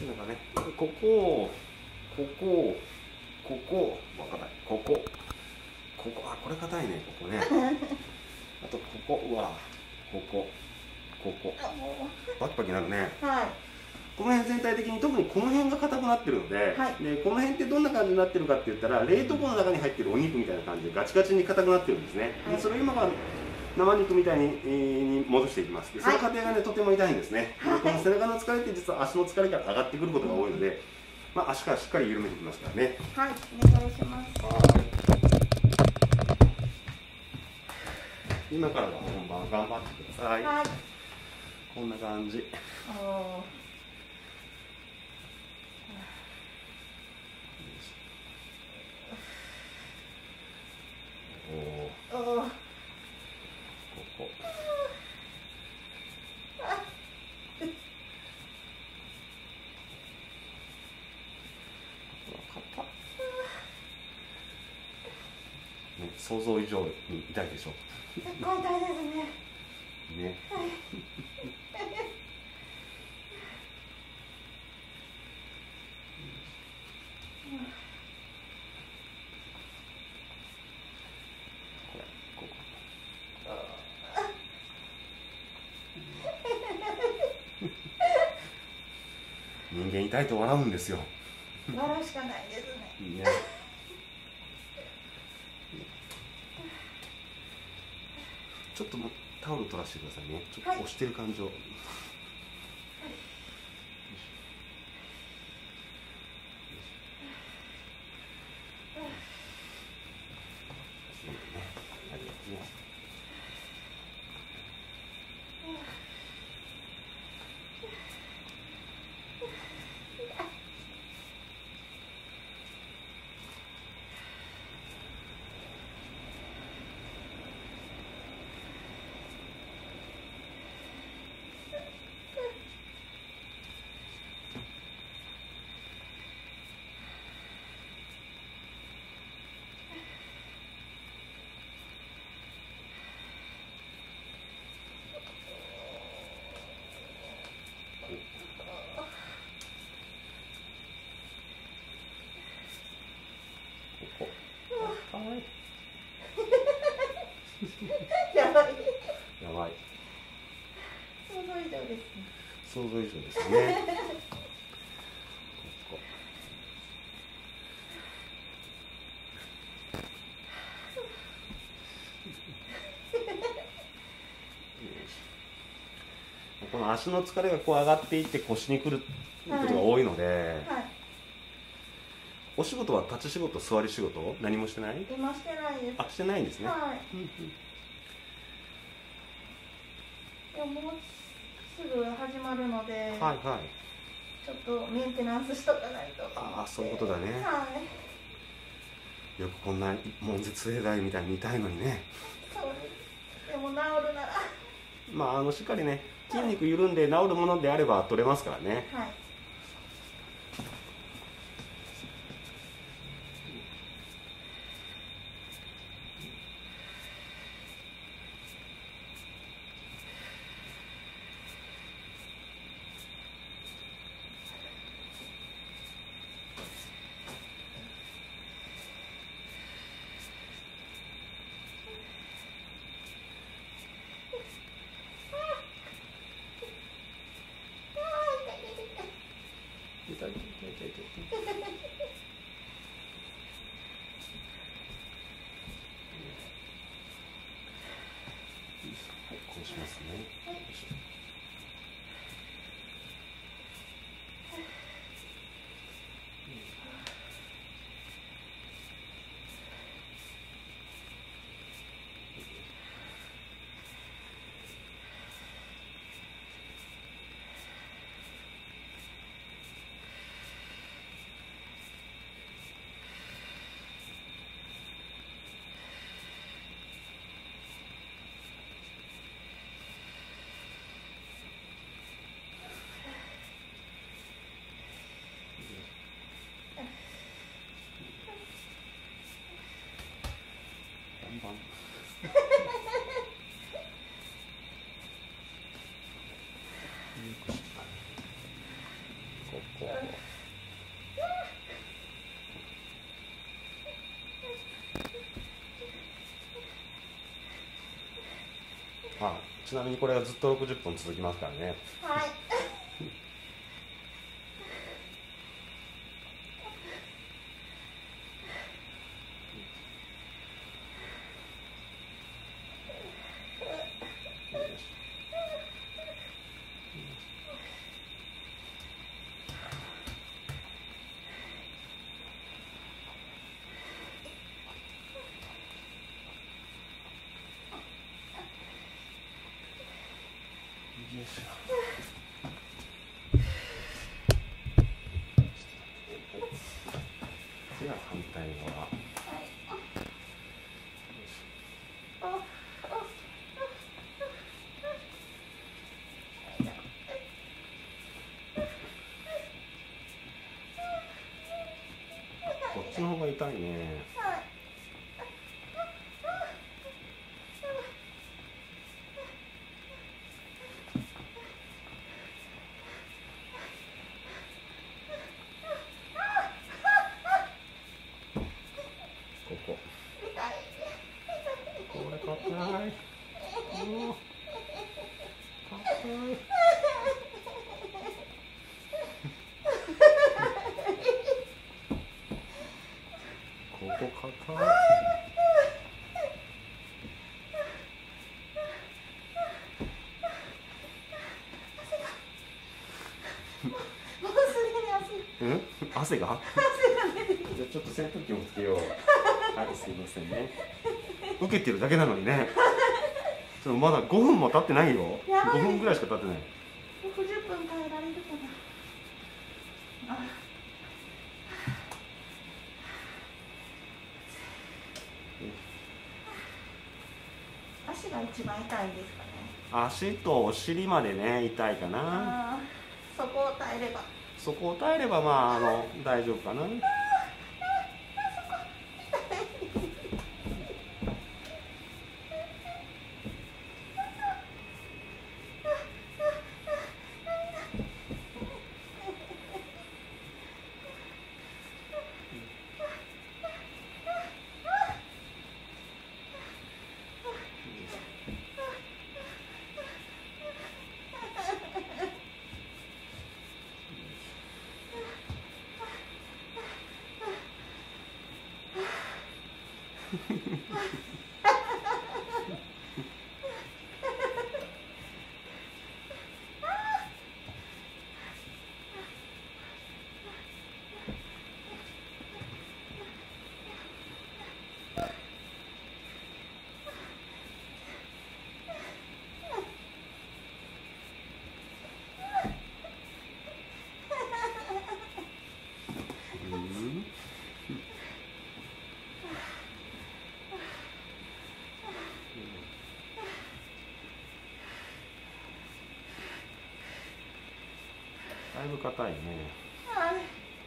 なんかね、ここをここ硬い、ここれ硬いね、ここね。あとここ、うわ、ここパキパキなるね。 はい。 この辺全体的に、特にこの辺が硬くなってるので、 はい、 でこの辺ってどんな感じになってるかって言ったら、冷凍庫の中に入ってるお肉みたいな感じでガチガチに硬くなってるんですね。 はい、 でそれを今から生肉みたいに戻していきます。でその過程がね、とても痛いんですね。でこの背中の疲れって実は足の疲れから上がってくることが多いので、足からしっかり緩めていきますからね。 はい、お願いします。 今からが本番、頑張ってください。 はい。 こんな感じ。ここ。想像以上に痛いでしょ。 結構痛いですね。 ね。 はい。 人間痛いと笑うんですよ。 笑うしかないですね。 ね。ちょっとタオル取らせてくださいね。ちょっと押してる感じを。 やばい。 やばい。 想像以上ですね。 想像以上ですね。この足の疲れがこう上がっていって腰にくることが多いので、 はい。 お仕事は立ち仕事、座り仕事、何もしてない？ 今してないです。 あ、してないんですね。 はい。いや、もうすぐ始まるので、 はいはい。 ちょっとメンテナンスしとかないと。 ああ、そういうことだね。 はい。 よくこんな悶絶兵隊みたいに痛いのにね。 そうです。でも治るなら。 しっかりね、筋肉緩んで治るものであれば取れますからね。 はい。 痛い痛い痛い痛い痛い。はい、こうしますね。 こあ、ちなみにこれがずっと60分続きますからね。 はい。 よいしょ。では反対側。こっちの方が痛いね。ここ。これ硬い。もう硬い。ここ硬い。うん？汗が？じゃあちょっと扇風機もつけよう。はい、すいませんね。受けてるだけなのにね。まだ5分も経ってないよ。5分ぐらいしか経ってない。 60分耐えられるかな。足が一番痛いんですかね。 足とお尻までね、痛いかな。 そこを耐えれば。 そこを耐えれば、まあ、大丈夫かな。だいぶ硬いね。 はい。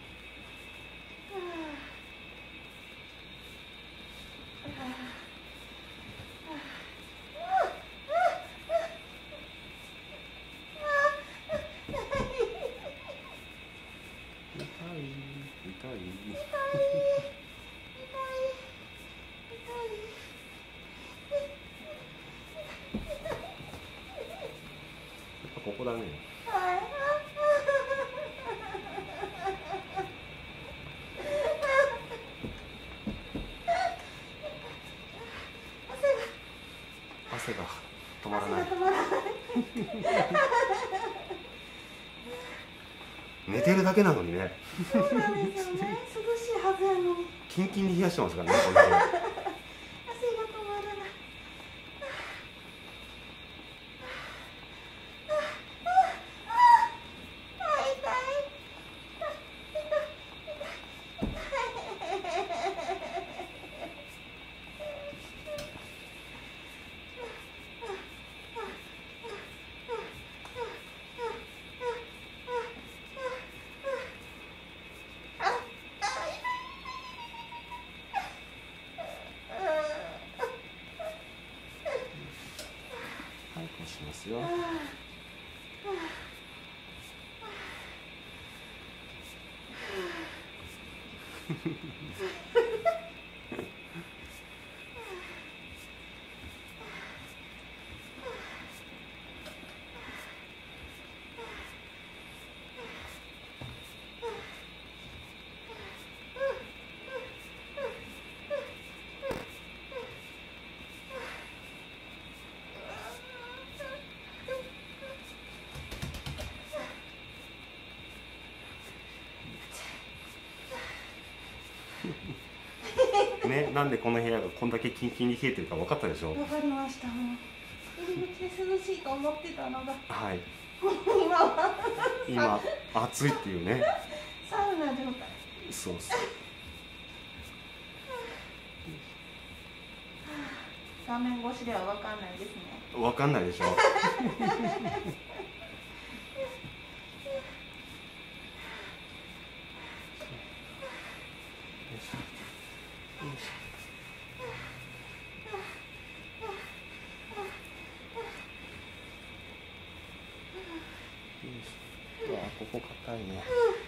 ここだね。汗が止まらない。寝てるだけなのにね。 そうなんですよね。涼しいはずやのに。 キンキンに冷やしてますからね。これ汗が止まらない。 ね、なんでこの部屋がこんだけキンキンに冷えてるか分かったでしょ。 わかりました。もう入り口で涼しいと思ってたのが、 はい。 今は今暑いっていうね。 サウナ状態。 そうそう。 画面越しではわかんないですね。 分かんないでしょ。うわ、ここ硬いね。